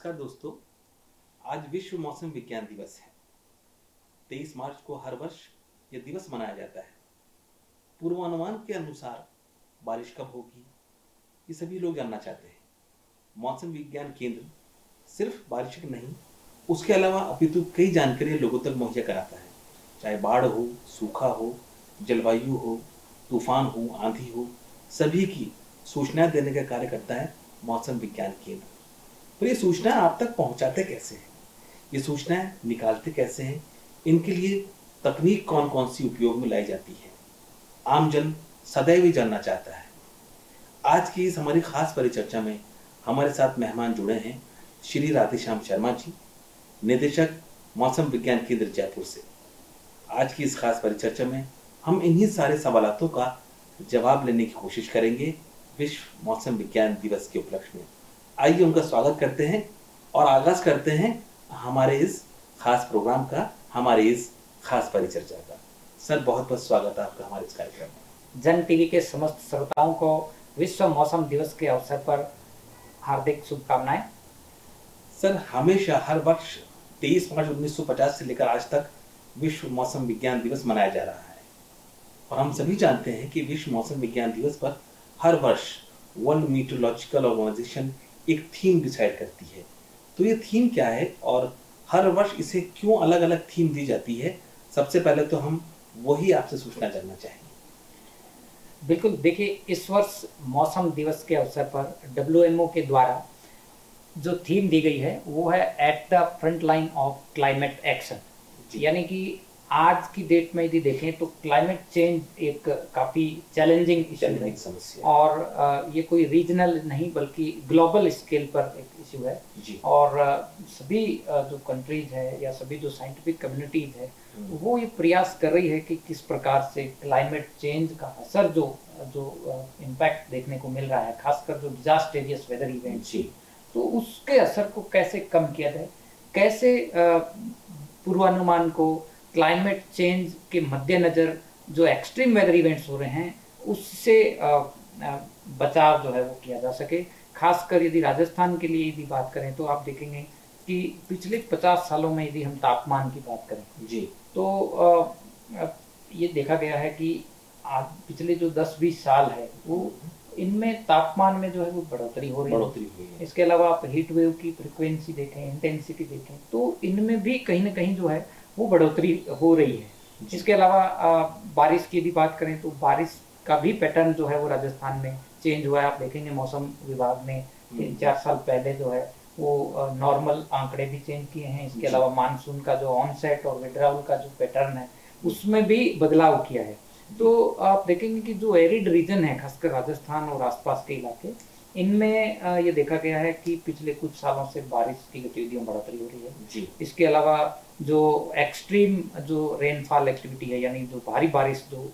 नमस्कार दोस्तों, आज विश्व मौसम विज्ञान दिवस है। 23 मार्च को हर वर्ष यह दिवस मनाया जाता है। पूर्वानुमान के अनुसार बारिश कब होगी ये सभी लोग जानना चाहते हैं। मौसम विज्ञान केंद्र सिर्फ बारिश की नहीं, उसके अलावा अपितु कई जानकारियां लोगों तक मुहैया कराता है। चाहे बाढ़ हो, सूखा हो, जलवायु हो, तूफान हो, आंधी हो, सभी की सूचना देने का कार्य करता है मौसम विज्ञान केंद्र। तो ये सूचना आप तक पहुंचाते कैसे हैं, ये सूचनाएं निकालते कैसे हैं, इनके लिए तकनीक कौन कौन सी उपयोग में लाई जाती है, आम जन सदैव ही जानना चाहता है। आज की इस हमारी खास परिचर्चा में हमारे साथ मेहमान जुड़े हैं श्री राधेश्याम शर्मा जी, निदेशक मौसम विज्ञान केंद्र जयपुर से। आज की इस खास परिचर्चा में हम इन्हीं सारे सवालों का जवाब लेने की कोशिश करेंगे विश्व मौसम विज्ञान दिवस के उपलक्ष्य में। आइए उनका स्वागत करते हैं और आगाज करते हैं हमारे इस खास प्रोग्राम का, हमारे इस खास परिचर्चा का। सर, बहुत बहुत स्वागत है आपका हमारे इस कार्यक्रम में। जन टीवी के समस्त श्रोताओं को विश्व मौसम दिवस के अवसर पर हार्दिक शुभकामनाएं। सर, हमेशा हर वर्ष 23 मार्च 1950 से लेकर आज तक विश्व मौसम विज्ञान दिवस मनाया जा रहा है और हम सभी जानते हैं कि विश्व मौसम विज्ञान दिवस पर हर वर्ष वर्ल्ड मीटरोलॉजिकल ऑर्गेनाइजेशन एक थीम डिसाइड करती है। तो ये थीम क्या है और हर वर्ष इसे क्यों अलग अलग थीम दी जाती है, सबसे पहले तो हम वही आपसे सूचना जानना चाहेंगे। बिल्कुल, देखिए, इस वर्ष मौसम दिवस के अवसर पर WMO के द्वारा जो थीम दी गई है वो है at the front line of climate action. यानी कि आज की डेट में यदि देखें तो क्लाइमेट चेंज एक काफ़ी चैलेंजिंग इशू है समस्या, और ये कोई रीजनल नहीं बल्कि ग्लोबल स्केल पर एक इशू है जी। और सभी जो कंट्रीज है या सभी जो साइंटिफिक कम्युनिटीज है वो ये प्रयास कर रही है कि किस प्रकार से क्लाइमेट चेंज का असर जो इम्पैक्ट देखने को मिल रहा है, खासकर जो डिजास्टेरियस वेदर इवेंट, तो उसके असर को कैसे कम किया जाए, कैसे पूर्वानुमान को क्लाइमेट चेंज के मद्देनजर जो एक्सट्रीम वेदर इवेंट्स हो रहे हैं उससे बचाव जो है वो किया जा सके। खासकर यदि राजस्थान के लिए यदि बात करें तो आप देखेंगे कि पिछले 50 सालों में यदि हम तापमान की बात करें जी, तो ये देखा गया है कि आज पिछले जो 10-20 साल है वो इनमें तापमान में जो है वो बढ़ोतरी हो रही है। इसके अलावा आप हीट वेव की फ्रिक्वेंसी देखें, इंटेंसिटी देखें, तो इनमें भी कहीं ना कहीं जो है वो बढ़ोतरी हो रही है। इसके अलावा बारिश की यदि बात करें तो बारिश का भी पैटर्न जो है वो राजस्थान में चेंज हुआ है। आप देखेंगे मौसम विभाग ने 3-4 साल पहले जो है वो नॉर्मल आंकड़े भी चेंज किए हैं। इसके अलावा मानसून का जो ऑनसेट और विड्रॉल का जो पैटर्न है उसमें भी बदलाव किया है। तो आप देखेंगे कि जो एरिड रीजन है, खासकर राजस्थान और आसपास के इलाके, इनमें ये देखा गया है कि पिछले कुछ सालों से बारिश की गतिविधियों में बढ़ोतरी हो रही है जी। इसके अलावा जो एक्सट्रीम जो रेनफॉल एक्टिविटी है, यानी जो भारी बारिश जो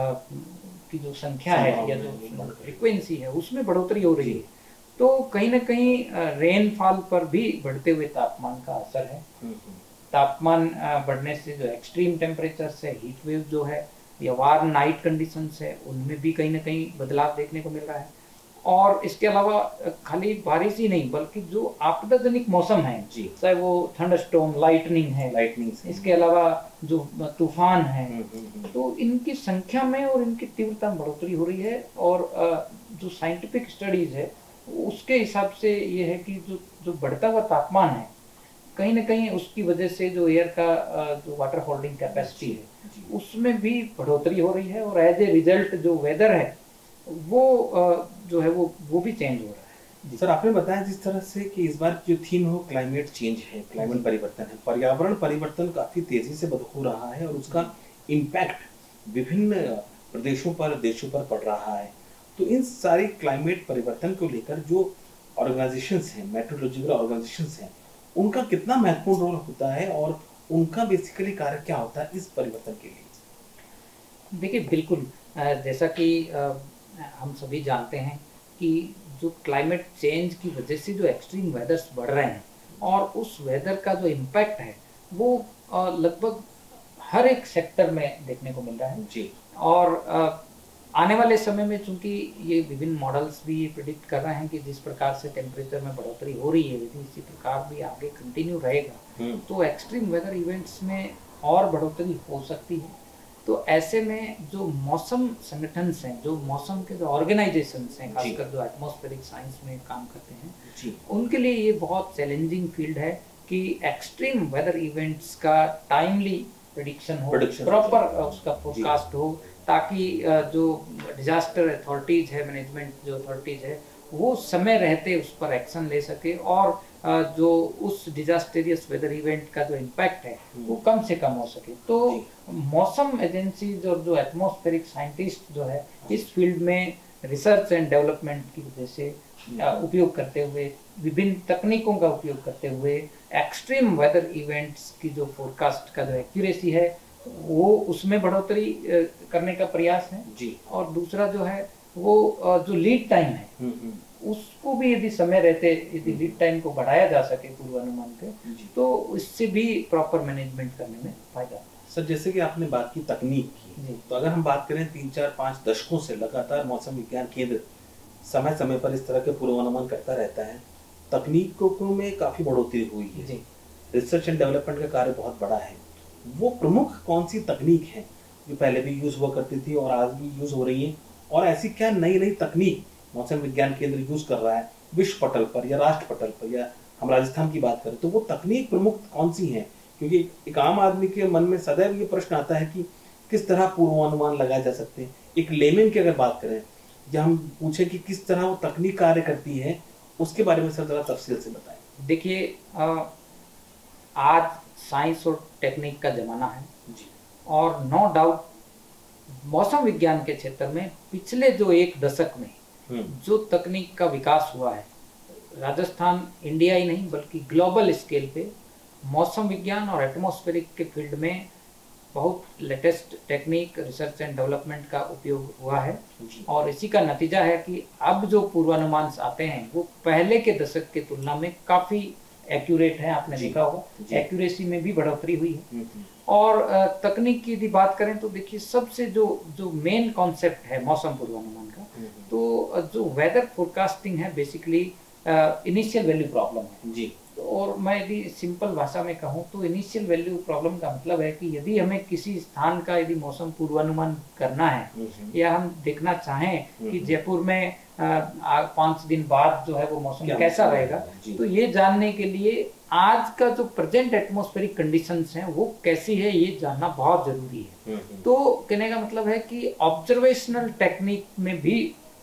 की जो संख्या है या जो फ्रिक्वेंसी है उसमें बढ़ोतरी हो रही है। तो कहीं ना कहीं रेनफॉल पर भी बढ़ते हुए तापमान का असर है। तापमान बढ़ने से जो एक्सट्रीम टेम्परेचर है, हीट वेव जो है या वार्म नाइट कंडीशंस है, उनमें भी कहीं ना कहीं बदलाव देखने को मिल रहा है। और इसके अलावा खाली बारिश ही नहीं बल्कि जो आपदाजनिक मौसम है जी, चाहे वो थंडरस्टॉर्म, लाइटनिंग, इसके अलावा जो तूफान है, तो इनकी संख्या में और इनकी तीव्रता में बढ़ोतरी हो रही है। और जो साइंटिफिक स्टडीज है उसके हिसाब से ये है कि जो बढ़ता हुआ तापमान है कहीं ना कहीं उसकी वजह से जो एयर का जो वाटर होल्डिंग कैपेसिटी है उसमें भी बढ़ोतरी हो रही है, और एज ए रिजल्ट जो वेदर है वो जो है वो भी चेंज हो रहा है। सर, आपने बताया जिस तरह से कि इस बार जो थीम है वो क्लाइमेट चेंज है, क्लाइमेट परिवर्तन है। पर्यावरण परिवर्तन काफी तेजी से हो रहा है और उसका इम्पैक्ट विभिन्न प्रदेशों पर, देशों पर पड़ रहा है। तो इन सारे क्लाइमेट परिवर्तन को लेकर जो ऑर्गेनाइजेशंस हैं, मेट्रोलॉजिकल ऑर्गेनाइजेशंस हैं, उनका कितना महत्वपूर्ण रोल होता है और उनका बेसिकली कार्य क्या होता है इस परिवर्तन के लिए? देखिए, बिल्कुल, जैसा कि हम सभी जानते हैं कि जो क्लाइमेट चेंज की वजह से जो एक्सट्रीम वेदर्स बढ़ रहे हैं और उस वेदर का जो इम्पैक्ट है वो लगभग हर एक सेक्टर में देखने को मिल रहा है जी। और आने वाले समय में चूंकि ये विभिन्न मॉडल्स भी ये प्रिडिक्ट कर रहे हैं कि जिस प्रकार से टेम्परेचर में बढ़ोतरी हो रही है यदि इसी प्रकार भी आगे कंटिन्यू रहेगा तो एक्सट्रीम वेदर इवेंट्स में और बढ़ोतरी हो सकती है। तो ऐसे में जो मौसम संगठन हैं, जो मौसम के जो ऑर्गेनाइजेशंस हैं, खासकर जो एटमॉस्फेरिक साइंस में काम करते हैं, उनके लिए ये बहुत चैलेंजिंग फील्ड है कि एक्सट्रीम वेदर इवेंट्स का टाइमली प्रेडिक्शन हो, प्रॉपर उसका फोरकास्ट हो, ताकि जो डिजास्टर अथॉरिटीज है, मैनेजमेंट जो अथॉरिटीज है, वो समय रहते उस पर एक्शन ले सके और जो उस डिजास्टेरियस वेदर इवेंट का जो इम्पैक्ट है वो कम से कम हो सके। तो मौसम एजेंसीज और जो एटमॉस्फेरिक साइंटिस्ट जो है इस फील्ड में रिसर्च एंड डेवलपमेंट की वजह से उपयोग करते हुए, विभिन्न तकनीकों का उपयोग करते हुए एक्सट्रीम वेदर इवेंट्स की जो फोरकास्ट का जो एक्यूरेसी है वो उसमें बढ़ोतरी करने का प्रयास है जी। और दूसरा जो है वो जो लीड टाइम है उसको भी यदि समय रहते यदि लीड टाइम को बढ़ाया जा सके पूर्वानुमान के, तो इससे भी प्रॉपर मैनेजमेंट करने में फायदा है। सर, जैसे कि आपने बात की तकनीक की, तो अगर हम बात करें 3, 4, 5 दशकों से लगातार मौसम विज्ञान केंद्र समय समय पर इस तरह के पूर्वानुमान करता रहता है। तकनीकों में काफी बढ़ोतरी हुई है, रिसर्च एंड डेवलपमेंट का कार्य बहुत बड़ा है। वो प्रमुख कौन सी तकनीक है जो पहले भी यूज हुआ करती थी और आज भी यूज हो रही है, और ऐसी क्या नई नई तकनीक मौसम विज्ञान केंद्र यूज कर रहा है विश्व पटल पर या राष्ट्र पटल पर, या हम राजस्थान की बात करें तो वो तकनीक प्रमुख कौन सी है? क्योंकि एक आम आदमी के मन में सदैव ये प्रश्न आता है कि किस तरह पूर्वानुमान लगाए जा सकते हैं। एक लेमन की अगर बात करें या हम पूछे कि किस तरह वो तकनीक कार्य करती है, उसके बारे में सर जरा तफसील से बताएं। देखिए, आज साइंस और टेक्निक का जमाना है जी। और नो डाउट मौसम विज्ञान के क्षेत्र में पिछले जो 1 दशक में जो तकनीक का विकास हुआ है, राजस्थान इंडिया ही नहीं बल्कि ग्लोबल स्केल पे मौसम विज्ञान और एटमॉस्फेरिक के फील्ड में बहुत latest technique, research and development का उपयोग हुआ है और इसी का नतीजा है कि अब जो पूर्वानुमान आते हैं वो पहले के दशक की तुलना में काफी एक्यूरेट है। आपने देखा होगा एक्यूरेसी में भी बढ़ोतरी हुई है। और तकनीक की यदि बात करें तो देखिए, सबसे जो मेन कॉन्सेप्ट है मौसम पूर्वानुमान का, तो जो वेदर फोरकास्टिंग है बेसिकली इनिशियल वैल्यू प्रॉब्लम है जी। और मैं यदि सिंपल भाषा में कहूँ तो इनिशियल वैल्यू प्रॉब्लम का मतलब है कि यदि हमें किसी स्थान का यदि मौसम पूर्वानुमान करना है या हम देखना चाहें कि जयपुर में 5 दिन बाद जो है वो मौसम कैसा रहेगा, तो ये जानने के लिए आज का जो प्रेजेंट एटमॉस्फेरिक कंडीशंस हैं वो कैसी है ये जानना बहुत जरूरी है। तो कहने का मतलब है कि ऑब्जर्वेशनल टेक्निक में भी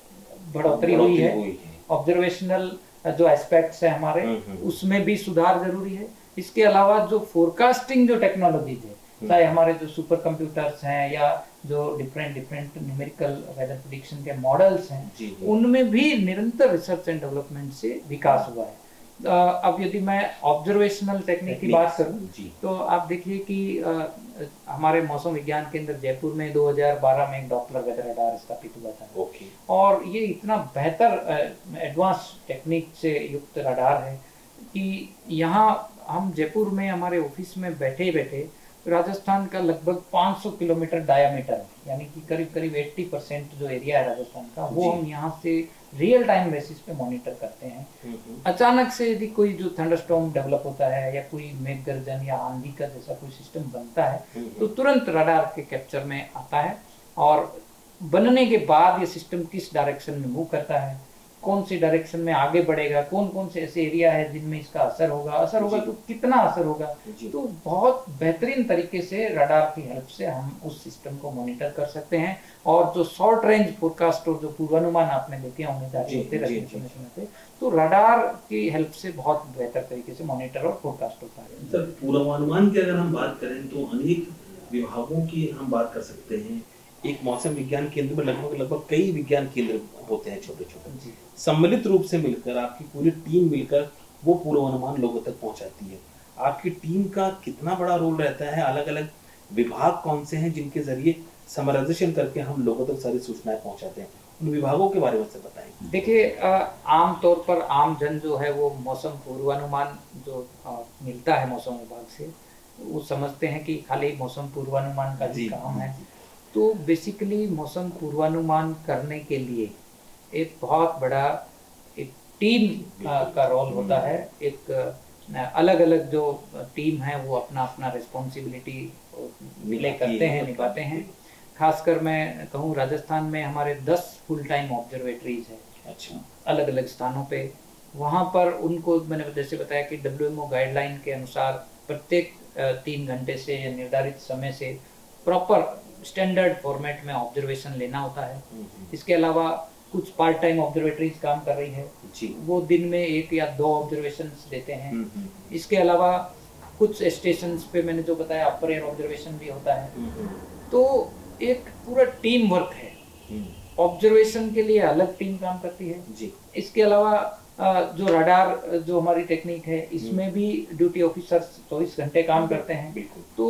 बढ़ोतरी हुई है। ऑब्जर्वेशनल जो एस्पेक्ट्स है हमारे उसमें भी सुधार जरूरी है। इसके अलावा जो फोरकास्टिंग जो टेक्नोलॉजीज है, चाहे हमारे जो सुपर कंप्यूटर्स हैं या जो डिफरेंट न्यूमेरिकल वेदर प्रेडिक्शन के मॉडल्स हैं, उनमें भी निरंतर रिसर्च एंड डेवलपमेंट से विकास हुआ है। अब यदि मैं ऑब्जर्वेशनल टेक्निक की बात करूं तो आप देखिए कि हमारे मौसम विज्ञान केंद्र जयपुर में 2012 में एक डॉपलर वेदर रडार स्थापित हुआ था और ये इतना बेहतर एडवांस टेक्निक से युक्त रडार है कि यहाँ हम जयपुर में हमारे ऑफिस में बैठे बैठे राजस्थान का लगभग 500 किलोमीटर डायामीटर, यानी कि करीब करीब 80% जो एरिया है राजस्थान का, वो हम यहाँ से रियल टाइम बेसिस पे मॉनिटर करते हैं। अचानक से यदि कोई जो थंडरस्टॉर्म डेवलप होता है या कोई मेघ गर्जन या आंधी का जैसा कोई सिस्टम बनता है तो तुरंत रडार के कैप्चर में आता है और बनने के बाद ये सिस्टम किस डायरेक्शन में मूव करता है, कौन सी डायरेक्शन में आगे बढ़ेगा, कौन कौन से ऐसे एरिया है जिनमें इसका असर होगा तो कितना असर होगा, तो बहुत बेहतरीन तरीके से रडार की हेल्प से हम उस सिस्टम को मॉनिटर कर सकते हैं। और जो शॉर्ट रेंज फोरकास्ट और जो पूर्वानुमान आपने देखे होंगे जारी होते रहते हैं समय समय पे, तो रडार की हेल्प से बहुत बेहतर तरीके से मॉनिटर और फोरकास्ट होता है। सर, पूर्वानुमान की अगर हम बात करें तो अनेक विभागों की हम बात कर सकते हैं। एक मौसम विज्ञान केंद्र में लगभग कई विज्ञान केंद्र होते हैं छोटे छोटे, सम्मिलित रूप से मिलकर आपकी पूरी टीम मिलकर वो पूर्वानुमान लोगों तक पहुंचाती है। आपकी टीम का कितना बड़ा रोल रहता है? अलग अलग विभाग कौन से हैं जिनके जरिए समराइजेशन करके हम लोगों तक सारी सूचनाएं पहुंचाते हैं? उन विभागों के बारे में से बताएं। देखिए, आमतौर पर आम जन जो है वो मौसम पूर्वानुमान जो मिलता है मौसम विभाग से, वो समझते हैं कि खाली मौसम पूर्वानुमान का ही काम है। तो बेसिकली मौसम पूर्वानुमान करने के लिए एक बहुत बड़ा एक टीम का रोल होता है। एक अलग अलग जो टीम है वो अपना अपना रिस्पॉन्सिबिलिटी प्ले करते हैं, निभाते हैं। खासकर मैं कहूँ राजस्थान में हमारे 10 फुल टाइम ऑब्जर्वेटरीज है। अच्छा। अलग अलग स्थानों पे, वहाँ पर उनको मैंने जैसे बताया कि WMO गाइडलाइन के अनुसार प्रत्येक 3 घंटे से या निर्धारित समय से प्रॉपर स्टैंडर्ड फॉर्मेट में ऑब्जर्वेशन लेना होता है। इसके अलावा कुछ पार्ट टाइम ऑब्जर्वेटरीज काम कर रही है जी, वो दिन में 1 या 2 ऑब्जर्वेशंस देते हैं। इसके अलावा कुछ स्टेशंस पे मैंने जो बताया अपर एयर ऑब्जर्वेशन भी होता है। तो एक पूरा टीम वर्क है। ऑब्जर्वेशन के लिए अलग टीम काम करती है जी। इसके अलावा जो रडार जो हमारी टेक्निक है इसमें भी ड्यूटी ऑफिसर्स 24 घंटे काम करते हैं। तो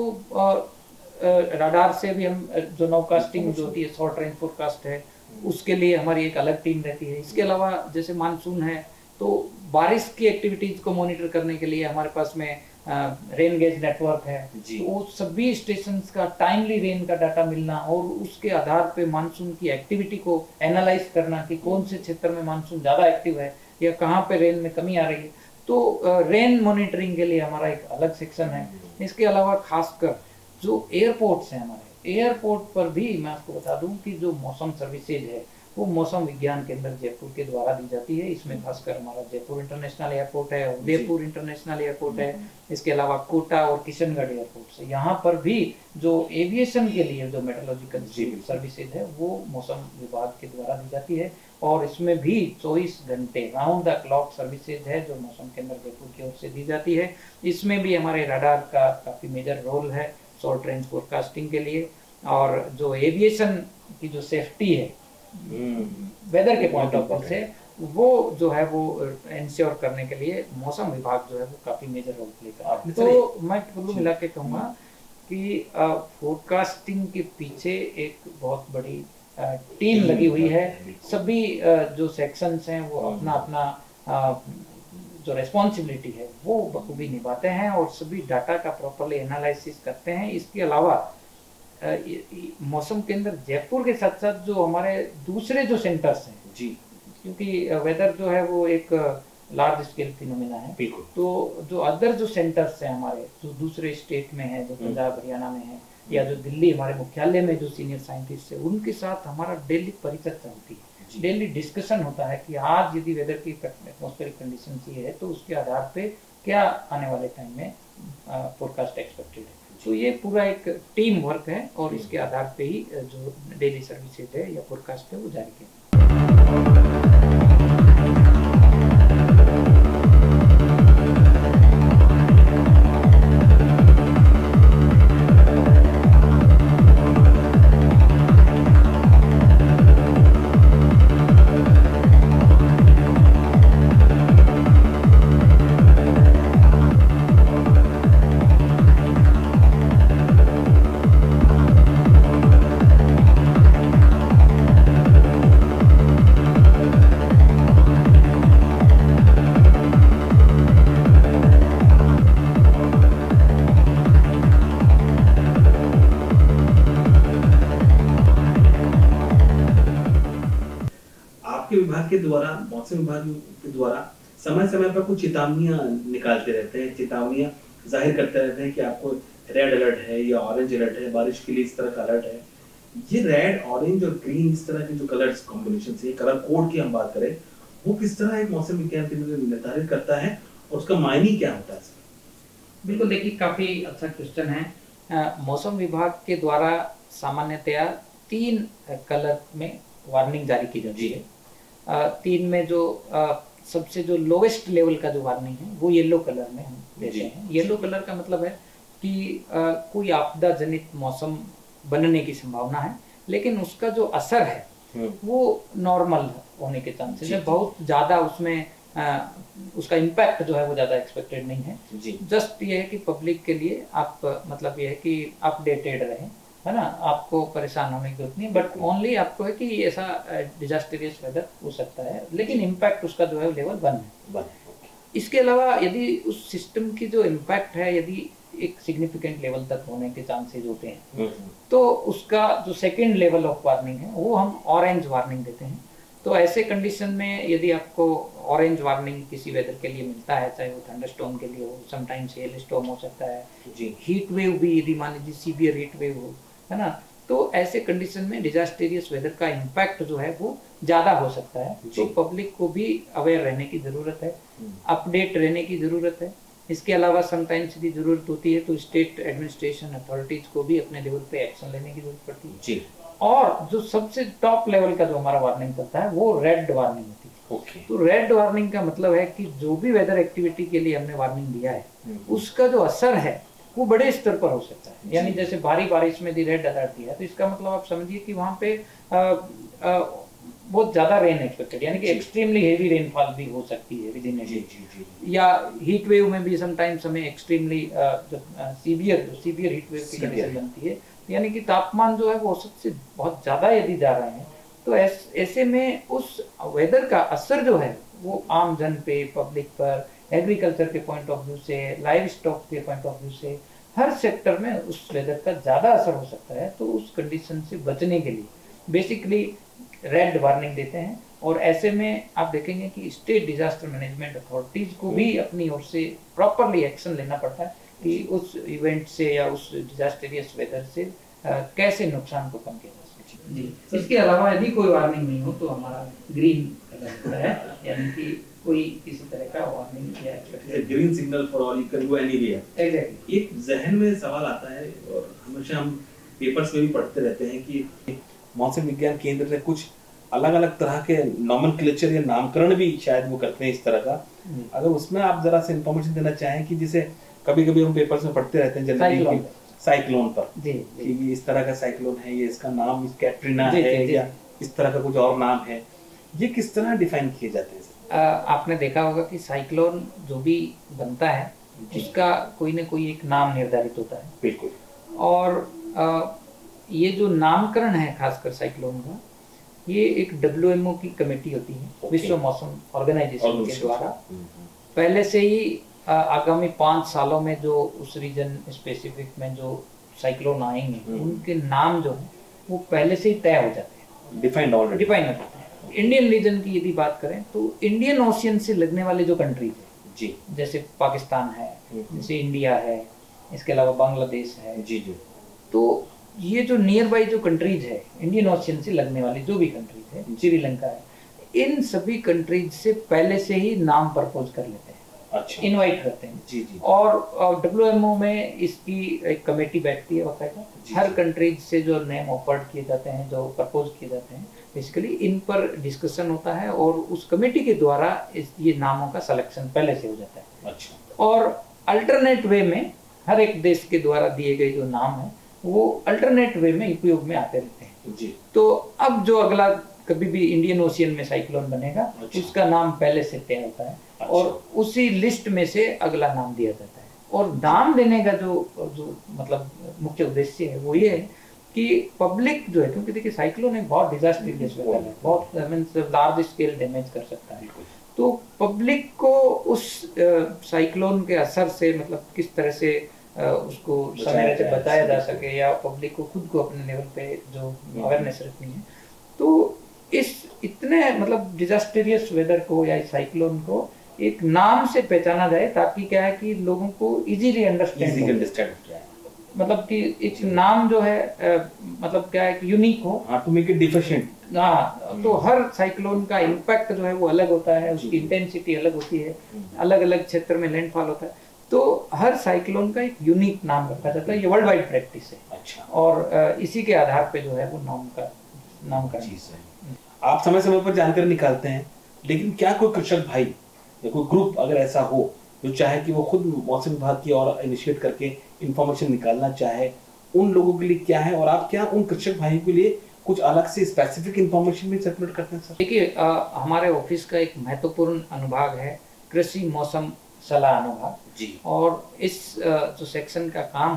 रडार से भी हम जो नाउकास्टिंग जो होती है, शॉर्ट रेंज फोरकास्ट है, उसके लिए हमारी एक अलग टीम रहती है। इसके अलावा जैसे मानसून है तो बारिश की एक्टिविटीज को मॉनिटर करने के लिए हमारे पास में रेन गेज नेटवर्क है। तो वो सभी स्टेशंस का टाइमली रेन का डाटा मिलना और उसके आधार पे मानसून की एक्टिविटी को एनालाइज करना कि कौन से क्षेत्र में मानसून ज़्यादा एक्टिव है या कहाँ पे रेन में कमी आ रही है। तो रेन मॉनिटरिंग के लिए हमारा एक अलग सेक्शन है। इसके अलावा खासकर जो एयरपोर्ट्स हैं हमारे, एयरपोर्ट पर भी मैं आपको बता दूं कि जो मौसम सर्विसेज है वो मौसम विज्ञान केंद्र जयपुर के द्वारा दी जाती है। इसमें खासकर हमारा जयपुर इंटरनेशनल एयरपोर्ट है, उदयपुर इंटरनेशल एयरपोर्ट है, इसके अलावा कोटा और किशनगढ़ एयरपोर्ट है। यहाँ पर भी जो एविएशन के लिए जो मेट्रोलॉजिकल सर्विसेज है वो मौसम विभाग के द्वारा दी जाती है। और इसमें भी 24 घंटे राउंड द क्लॉक सर्विसेज है जो मौसम केंद्र जयपुर की ओर से दी जाती है। इसमें भी हमारे रडार का काफी मेजर रोल है शॉर्ट रेंज फोरकास्टिंग के लिए। और जो एविएशन की जो सेफ्टी है वेदर के पॉइंट ऑफ व्यू से वो जो है वो इंश्योर करने के लिए मौसम विभाग जो है वो काफी मेजर रोल प्ले कर रहा है। तो मैं कुल मिला के कहूँगा कि फोरकास्टिंग के पीछे एक बहुत बड़ी टीम लगी हुई है। सभी जो सेक्शंस हैं वो अपना अपना जो रेस्पॉन्सिबिलिटी है वो बखूबी निभाते हैं और सभी डाटा का प्रॉपरली एनालिसिस करते हैं। इसके अलावा मौसम केंद्र जयपुर के साथ साथ जो हमारे दूसरे जो सेंटर्स हैं जी, क्योंकि वेदर जो है वो एक लार्ज स्केल फिनोमेना है, तो जो अदर जो सेंटर्स हैं हमारे जो दूसरे स्टेट में है, जो पंजाब हरियाणा में है या जो दिल्ली हमारे मुख्यालय में जो सीनियर साइंटिस्ट है, उनके साथ हमारा डेली परिचर्चा होती है, डेली डिस्कशन होता है कि आज यदि वेदर की एटमॉस्फेरिक कंडीशन ये है तो उसके आधार पे क्या आने वाले टाइम में फोरकास्ट एक्सपेक्टेड है। तो ये पूरा एक टीम वर्क है और इसके आधार पे ही जो डेली सर्विसेज है या फोरकास्ट है वो जारी किया। विभाग के द्वारा, मौसम विभाग के द्वारा समय समय पर कुछ चेतावनियां निकालते रहते हैं, चेतावनियां जाहिर करते रहते हैं कि आपको रेड अलर्ट है या ऑरेंज अलर्ट है, बारिश के लिए इस तरह का अलर्ट है। ये रेड, ऑरेंज और ग्रीन इस तरह के जो कलर्स कॉम्बिनेशन से कलर कोड की हम बात करें, वो किस तरह एक मौसम विज्ञान केंद्र निर्धारित करता है और उसका मायने क्या होता है? बिल्कुल, देखिए काफी अच्छा क्वेश्चन है। मौसम विभाग के द्वारा सामान्यतया 3 कलर में वार्निंग जारी की जाती है। 3 में जो सबसे जो लोवेस्ट लेवल का जो वार्निंग है वो येलो कलर में हम देते हैं। येलो कलर का मतलब है कि कोई आपदा जनित मौसम बनने की संभावना है, लेकिन उसका जो असर है वो नॉर्मल होने के चांसेस है। बहुत ज्यादा उसमें उसका इम्पैक्ट जो है वो ज्यादा एक्सपेक्टेड नहीं है। जस्ट ये है कि पब्लिक के लिए आप मतलब ये है कि अपडेटेड रहें, है ना, आपको परेशान होने की जरूरत नहीं, बट ओनली आपको है कि ऐसा डिजास्टरियस वेदर हो सकता है, लेकिन इम्पैक्ट उसका जो है लेवल 1 है। इसके अलावा यदि उस सिस्टम की जो इम्पैक्ट है यदि एक सिग्निफिकेंट लेवल तक होने के चांसेस होते हैं, तो उसका जो सेकंड लेवल ऑफ वार्निंग है वो हम ऑरेंज वार्निंग देते हैं। तो ऐसे कंडीशन में यदि आपको ऑरेंज वार्निंग किसी वेदर के लिए मिलता है, चाहे वो थंडरस्टॉर्म के लिए हो, समटाइम्स हेल स्टॉर्म हो सकता है, हीट वेव भी यदि मान लीजिए सीवियर हीट वेव हो, है ना, तो ऐसे कंडीशन में डिजास्टेरियस वेदर का इम्पैक्ट जो है वो ज्यादा हो सकता है। तो पब्लिक को भी अवेयर रहने की जरूरत है, अपडेट रहने की जरूरत है। इसके अलावा समटाइम्स यदि जरूरत होती है तो स्टेट एडमिनिस्ट्रेशन अथॉरिटीज को भी अपने लेवल पे एक्शन लेने की जरूरत पड़ती है जी। और जो सबसे टॉप लेवल का जो हमारा वार्निंग करता है वो रेड वार्निंग होती है। ओके। तो रेड वार्निंग का मतलब है कि जो भी वेदर एक्टिविटी के लिए हमने वार्निंग दिया है उसका जो असर है वो बड़े स्तर पर हो सकता है। यानी जैसे भारी बारिश में यदि रेड अलर्ट दिया है तो इसका मतलब आप समझिए कि वहां पे बहुत ज्यादा रेन एक्सपेक्टेड, यानी कि एक्सट्रीमली हेवी रेनफॉल भी हो सकती है विद इन ए डे, या हीट वेव में भी समटाइम्स हमें एक्सट्रीमली सीवियर हीट वेव की कंडीशन बनती है, यानी कि तापमान जो है वो औसत से बहुत ज्यादा यदि जा रहे हैं तो ऐसे में उस वेदर का असर जो है वो आम जन पे, पब्लिक पर, एग्रीकल्चर के पॉइंट ऑफ व्यू से, लाइव स्टॉक के पॉइंट ऑफ व्यू से, हर सेक्टर में उस वेदर का ज्यादा असर हो सकता है। तो उस कंडीशन से बचने के लिए बेसिकली रेड वार्निंग देते हैं। और ऐसे में आप देखेंगे कि स्टेट डिजास्टर मैनेजमेंट अथॉरिटीज को भी अपनी ओर से प्रॉपरली एक्शन लेना पड़ता है कि उस इवेंट से या उस डिजास्टेरियस वेदर से कैसे नुकसान को कम किया जा सके जी। इसके अलावा यदि कोई वार्निंग नहीं हो तो हमारा ग्रीन कलर होता है, यानी कि कोई किसी तरह का वार्निंग या green signal for all, you can go anywhere. Exactly. एक जहन में सवाल आता है और हमेशा हम पेपर्स में भी पढ़ते रहते हैं कि मौसम विज्ञान केंद्र ने कुछ अलग अलग तरह के नॉमेनक्लेचर या नामकरण भी शायद वो करते हैं इस तरह का। अगर उसमें आप जरा से इंफॉर्मेशन देना चाहें कि जैसे कभी कभी हम पेपर्स में पढ़ते रहते हैं जनरली साइक्लोन पर कि इस तरह का साइक्लोन है, ये इसका नाम कैटरीना है या इस तरह का कुछ और नाम है, ये किस तरह डिफाइन किए जाते हैं? आपने देखा होगा कि साइक्लोन जो भी बनता है उसका कोई ना कोई एक नाम निर्धारित होता है। बिल्कुल। और ये जो नामकरण है खासकर साइक्लोन का, ये एक WMO की कमेटी होती है, विश्व मौसम ऑर्गेनाइजेशन के द्वारा पहले से ही आगामी 5 सालों में जो उस रीजन स्पेसिफिक में जो साइक्लोन आएंगे उनके नाम जो है वो पहले से ही तय हो जाते हैं, डिफाइंड हो जाते हैं। इंडियन रीजन की यदि बात करें तो इंडियन ओशियन से लगने वाले जो कंट्रीज है जी, जैसे पाकिस्तान है, जैसे इंडिया है, इसके अलावा बांग्लादेश है जी जी, तो ये जो नियर बाई जो कंट्रीज है इंडियन ओशियन से लगने वाली जो भी कंट्रीज है, श्रीलंका है, इन सभी कंट्रीज से पहले से ही नाम प्रपोज कर लेते हैं। अच्छा। इनवाइट करते हैं जी जी। और WMO में इसकी एक कमेटी बैठती है वकायदा, हर कंट्रीज से जो नेम ऑफर्ड किए जाते हैं, जो प्रपोज किए जाते हैं, बेसिकली इन पर डिस्कशन होता है और उस कमेटी के द्वारा ये नामों का सिलेक्शन पहले से हो जाता है। अच्छा। और अल्टरनेट वे में हर एक देश के द्वारा दिए गए जो नाम है वो अल्टरनेट वे में उपयोग में आते रहते हैं जी। तो अब जो अगला कभी भी इंडियन ओशियन में साइक्लोन बनेगा, अच्छा, उसका नाम पहले से तय होता है। अच्छा। और उसी लिस्ट में से अगला नाम दिया जाता है। और नाम देने का जो मतलब मुख्य उद्देश्य है वो ये है कि पब्लिक जो है, क्योंकि देखिए साइक्लोन एक बहुत डिजास्टरियस वेदर है, बहुत मींस लार्ज स्केल डैमेज कर सकता है, तो पब्लिक को उस साइक्लोन के असर से मतलब किस तरह से उसको समय से बचाया जा सके या पब्लिक को खुद को अपने लेवल पे जो अवेयरनेस रखनी है, तो इस इतने मतलब डिजास्टेरियस वेदर को या इस साइक्लोन को एक नाम से पहचाना जाए, ताकि क्या है कि लोगों को इजीली अंडरस्टैंड मतलब कि एक नाम जो है मतलब क्या है कि यूनिक हो, टू मेक इट डिफरेंट। हाँ, तो हर साइक्लोन का इम्पैक्ट जो है वो अलग होता है, उसकी इंटेंसिटी अलग होती है, अलग अलग क्षेत्र में लैंडफॉल होता है, तो हर साइक्लोन का एक यूनिक नाम रखा जाता है। ये वर्ल्ड वाइड प्रैक्टिस है। अच्छा। और इसी के आधार पे जो है वो नाम का चीज है। आप समय समय पर जानकारी निकालते हैं, लेकिन क्या कोई कृषक भाई या कोई ग्रुप अगर ऐसा हो जो चाहे कि वो खुद मौसम विभाग की और इनिशिएट करके इंफॉर्मेशन निकालना चाहे, उन लोगों के लिए क्या है और आप क्या उन कृषक भाइयों के लिए कुछ अलग से स्पेसिफिक इंफॉर्मेशन भी सर्कुलेट करते हैं? सर देखिए, हमारे ऑफिस का एक महत्वपूर्ण अनुभाग है कृषि मौसम सलाह अनुभाग जी। और इस जो सेक्शन का काम है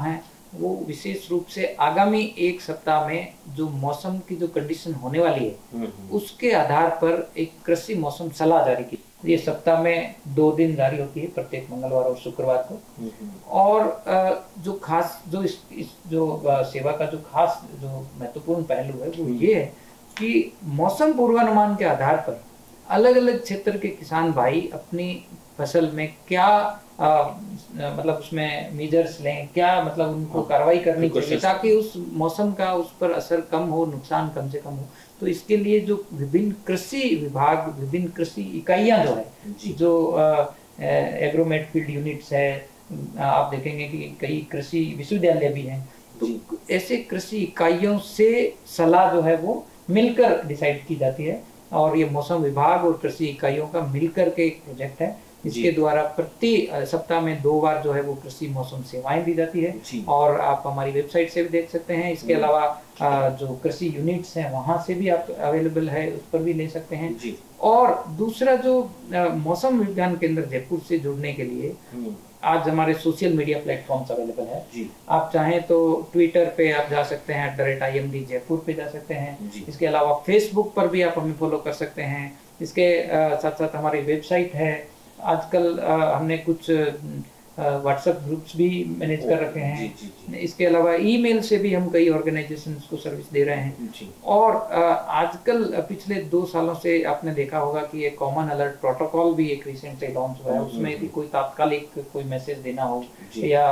वो विशेष रूप से आगामी एक सप्ताह में जो मौसम की जो कंडीशन होने वाली है उसके आधार पर एक कृषि मौसम सलाह जारी की। ये सप्ताह में 2 दिन जारी होती है, प्रत्येक मंगलवार और शुक्रवार को। और जो खास जो इस जो सेवा का जो खास जो महत्वपूर्ण पहलू है वो ये है कि मौसम पूर्वानुमान के आधार पर अलग अलग क्षेत्र के किसान भाई अपनी फसल में क्या मतलब उसमें मेजर्स लें, क्या मतलब उनको कार्रवाई करनी चाहिए ताकि उस मौसम का उस पर असर कम हो, नुकसान कम से कम हो। तो इसके लिए जो विभिन्न कृषि विभाग, विभिन्न कृषि इकाइयां जो है, जो एग्रोमेट फील्ड यूनिट्स है, आप देखेंगे कि कई कृषि विश्वविद्यालय भी हैं, तो ऐसे कृषि इकाइयों से सलाह जो है वो मिलकर डिसाइड की जाती है। और ये मौसम विभाग और कृषि इकाइयों का मिलकर के एक प्रोजेक्ट है। इसके द्वारा प्रति सप्ताह में 2 बार जो है वो कृषि मौसम सेवाएं दी जाती है और आप हमारी वेबसाइट से भी देख सकते हैं। इसके अलावा जो कृषि यूनिट्स हैं वहां से भी आप अवेलेबल है, उस पर भी ले सकते हैं। और दूसरा जो मौसम विज्ञान केंद्र जयपुर से जुड़ने के लिए आज हमारे सोशल मीडिया प्लेटफॉर्म्स अवेलेबल है। आप चाहें तो ट्विटर पे आप जा सकते हैं, @IMD जयपुर पे जा सकते हैं। इसके अलावा फेसबुक पर भी आप हमें फॉलो कर सकते हैं। इसके साथ साथ हमारी वेबसाइट है। आजकल हमने कुछ व्हाट्सएप ग्रुप्स भी मैनेज कर रखे हैं। इसके अलावा ईमेल से भी हम कई ऑर्गेनाइजेशंस को सर्विस दे रहे हैं। और आजकल पिछले 2 सालों से आपने देखा होगा कि एक कॉमन अलर्ट प्रोटोकॉल भी एक रिसेंटली लॉन्च हुआ है। उसमें यदि कोई तात्कालिक कोई मैसेज देना हो या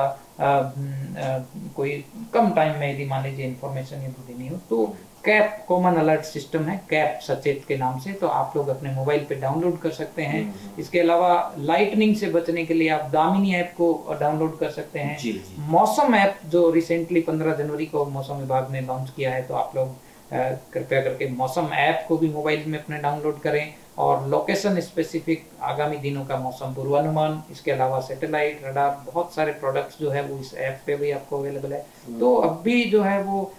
कोई कम टाइम में यदि मान लीजिए इंफॉर्मेशन यदि देनी हो तो कैप कॉमन अलर्ट सिस्टम है, कैप सचेत के नाम से, तो आप लोग अपने मोबाइल पे डाउनलोड कर सकते हैं। इसके अलावा लाइटनिंग से बचने के लिए आप दामिनी ऐप को डाउनलोड कर सकते हैं। मौसम ऐप जो रिसेंटली 15 जनवरी को मौसम विभाग ने लॉन्च किया है, तो आप लोग कृपया करके मौसम ऐप को भी मोबाइल में अपने डाउनलोड करें और लोकेशन स्पेसिफिक आगामी दिनों का मौसम पूर्वानुमान, इसके अलावा सैटेलाइट, रडार, बहुत सारे प्रोडक्ट्स जो है वो इस ऐप पे भी आपको अवेलेबल है। तो अब भी जो है वो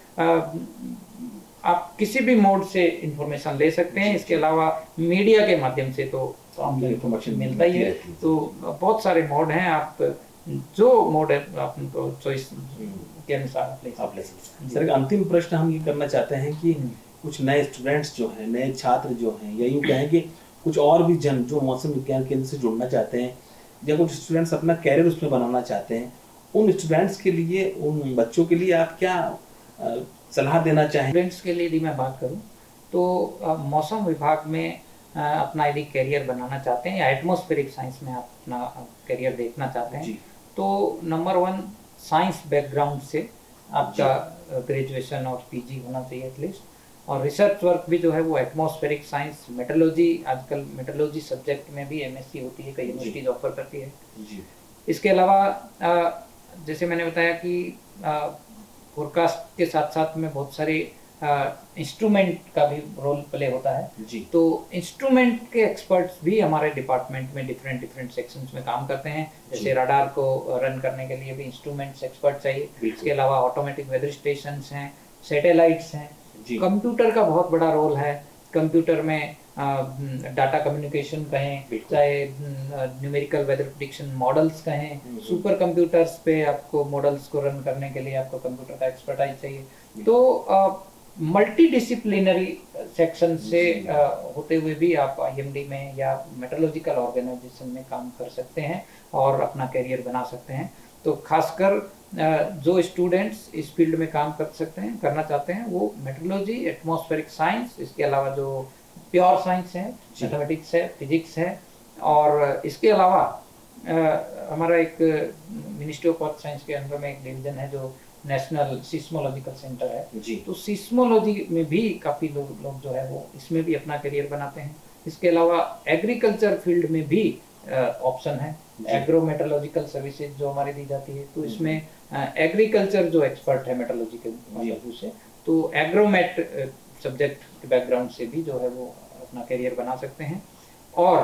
आप किसी भी मोड से इंफॉर्मेशन ले सकते हैं। इसके अलावा मीडिया के माध्यम से तो इंफॉर्मेशन मिलता ही है। तो बहुत सारे मोड हैं, आप जो मोड है आपको चॉइस के अनुसार आप ले सकते हैं। सर, अंतिम प्रश्न हम ये करना चाहते हैं कि कुछ नए स्टूडेंट्स जो हैं, नए छात्र जो हैं, या यूँ कहें कि कुछ और भी जन जो मौसम विज्ञान केंद्र से जुड़ना चाहते हैं या कुछ स्टूडेंट्स अपना कैरियर उसमें बनाना चाहते हैं, उन स्टूडेंट्स के लिए, उन बच्चों के लिए आप क्या सलाह देना चाहें? स्टूडेंट्स के लिए यदि मैं बात करूं तो मौसम विभाग में अपना यदि करियर बनाना चाहते हैं या एटमॉस्फेरिक साइंस में आप अपना करियर देखना चाहते हैं तो नंबर 1 साइंस बैकग्राउंड से आपका ग्रेजुएशन और पीजी होना चाहिए एटलीस्ट। और रिसर्च वर्क भी जो है वो एटमॉस्फेरिक साइंस, मेट्रोलॉजी, आजकल मेट्रोलॉजी सब्जेक्ट में भी MSc होती है, कई यूनिवर्सिटीज ऑफर करती है। इसके अलावा जैसे मैंने बताया कि फोरकास्ट के साथ साथ में बहुत सारे इंस्ट्रूमेंट का भी रोल प्ले होता है। तो इंस्ट्रूमेंट के एक्सपर्ट्स भी हमारे डिपार्टमेंट में डिफरेंट सेक्शंस में काम करते हैं। जैसे रडार को रन करने के लिए भी इंस्ट्रूमेंट्स एक्सपर्ट चाहिए। इसके अलावा ऑटोमेटिक वेदर स्टेशंस हैं, सैटेलाइट्स हैं, कंप्यूटर का बहुत बड़ा रोल है। कंप्यूटर में डाटा कम्युनिकेशन कहें, चाहे न्यूमेरिकल वेदर प्रेडिक्शन मॉडल्स कहें, सुपर कंप्यूटर्स पे आपको मॉडल्स को रन करने के लिए आपको कंप्यूटर का एक्सपर्टाइज चाहिए। तो मल्टी डिसिप्लिनरी सेक्शन से होते हुए भी आप IMD में या मेट्रोलॉजिकल ऑर्गेनाइजेशन में काम कर सकते हैं और अपना करियर बना सकते हैं। तो खासकर जो स्टूडेंट्स इस फील्ड में काम कर सकते हैं, करना चाहते हैं, वो मेट्रोलॉजी, एटमॉस्फेरिक साइंस, इसके अलावा जो प्योर साइंस है, मैथमेटिक्स है, फिजिक्स है, और इसके अलावा हमारा एक मिनिस्ट्री ऑफ अर्थ साइंस के अंदर में एक डिवीजन है जो नेशनल सिस्मोलॉजिकल सेंटर है। तो सिस्मोलॉजी में भी काफी लोग जो है वो इसमें भी अपना करियर बनाते हैं। इसके अलावा एग्रीकल्चर फील्ड में भी ऑप्शन है, एग्रोमेट्रोलॉजिकल सर्विसेज जो हमारी दी जाती है। तो इसमें एग्रीकल्चर जो एक्सपर्ट है मेट्रोलॉजी के व्यू से, तो एग्रोमेट सब्जेक्ट के बैकग्राउंड से भी जो है वो अपना करियर बना सकते हैं। और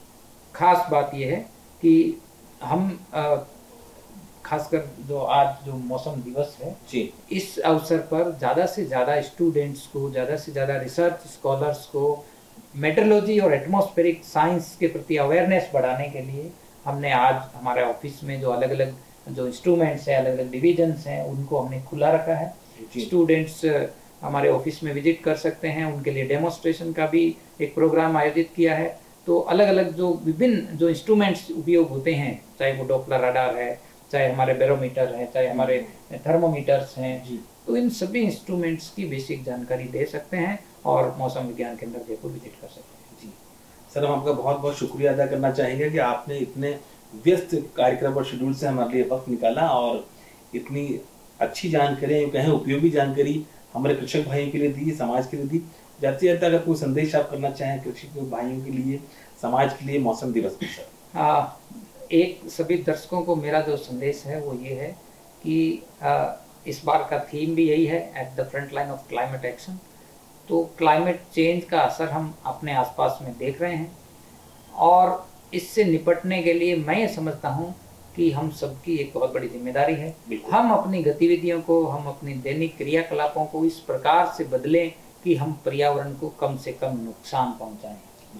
खास बात यह है कि हम खासकर जो आज जो मौसम दिवस है, इस अवसर पर ज़्यादा से ज़्यादा स्टूडेंट्स को, ज़्यादा से ज़्यादा रिसर्च स्कॉलर्स को मेट्रोलॉजी और एटमॉस्फेरिक साइंस के प्रति अवेयरनेस बढ़ाने के लिए हमने आज हमारे ऑफिस में जो अलग अलग जो इंस्ट्रूमेंट्स हैं, अलग अलग डिविजन्स हैं, उनको हमने खुला रखा है। स्टूडेंट्स हमारे ऑफिस में विजिट कर सकते हैं, उनके लिए डेमोन्स्ट्रेशन का भी एक प्रोग्राम आयोजित किया है। तो अलग अलग जो विभिन्न जो इंस्ट्रूमेंट्स उपयोग होते हैं, चाहे वो डॉपलर रडार है, चाहे हमारे बैरोमीटर है, चाहे हमारे थर्मोमीटर्स हैं, तो इन सभी इंस्ट्रूमेंट्स की बेसिक जानकारी दे सकते हैं और मौसम विज्ञान केंद्र जयपुर विजिट कर सकते हैं। जी सर, हम आपका बहुत बहुत शुक्रिया अदा करना चाहेंगे कि आपने इतने व्यस्त कार्यक्रम और शेड्यूल से हमारे लिए वक्त निकाला और इतनी अच्छी जानकारी, कहें उपयोगी जानकारी हमारे कृषक भाइयों के लिए दी, समाज के लिए दी। जाते जाते अगर कोई संदेश आप करना चाहें कृषक भाइयों के लिए, समाज के लिए मौसम दिवस पर सर। एक सभी दर्शकों को मेरा जो संदेश है वो ये है कि इस बार का थीम भी यही है, at the front line of climate action. तो क्लाइमेट चेंज का असर हम अपने आसपास में देख रहे हैं और इससे निपटने के लिए मैं ये समझता हूँ कि हम सबकी एक बहुत बड़ी जिम्मेदारी है। हम अपनी गतिविधियों को, हम अपनी दैनिक क्रियाकलापों को इस प्रकार से बदलें कि हम पर्यावरण को कम से कम नुकसान पहुँचाएं।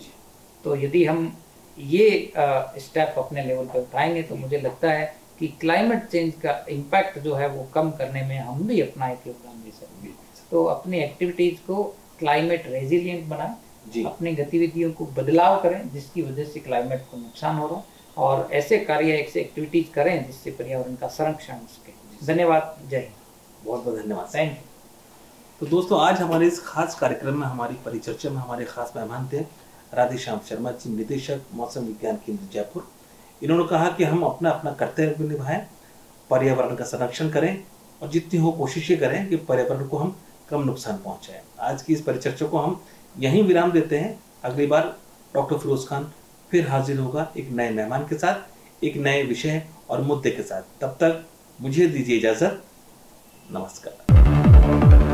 तो यदि हम ये स्टेप अपने लेवल पर उठाएंगे तो मुझे लगता है कि क्लाइमेट चेंज का इम्पैक्ट जो है वो कम करने में हम भी अपना एक योगदान दे सकते हैं। तो अपनी एक्टिविटीज को क्लाइमेट रेजिलिएंट बनाएं, अपनी गतिविधियों को बदलाव करें जिसकी वजह से क्लाइमेट को नुकसान हो रहा है, और ऐसे कार्य, ऐसे एक्टिविटीज करें जिससे पर्यावरण का संरक्षण हो सके। धन्यवाद, जय हिंद। बहुत बहुत धन्यवाद, थैंक यू। तो दोस्तों, आज हमारे इस खास कार्यक्रम में, हमारी परिचर्चा में हमारे खास मेहमान थे राधेश्याम शर्मा जी, निदेशक मौसम विज्ञान केंद्र जयपुर। इन्होंने कहा कि हम अपना अपना कर्तव्य निभाएं, पर्यावरण का संरक्षण करें और जितनी हो कोशिशें करें कि पर्यावरण को हम कम नुकसान पहुंचाएं। आज की इस परिचर्चा को हम यहीं विराम देते हैं। अगली बार डॉक्टर फिरोज खान फिर हाजिर होगा एक नए मेहमान के साथ, एक नए विषय और मुद्दे के साथ। तब तक मुझे दीजिए इजाजत। नमस्कार।